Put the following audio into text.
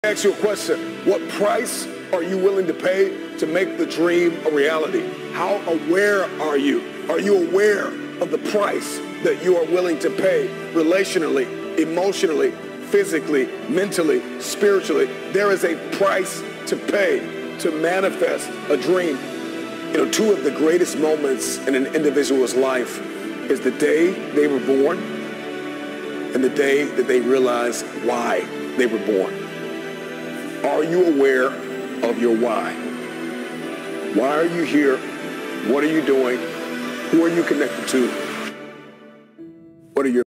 ask you a question. What price are you willing to pay to make the dream a reality? How aware are you? Are you aware of the price that you are willing to pay relationally, emotionally, physically, mentally, spiritually? There is a price to pay to manifest a dream. You know, two of the greatest moments in an individual's life is the day they were born and the day that they realize why they were born. Are you aware of your why? Why are you here? What are you doing? Who are you connected to? What are your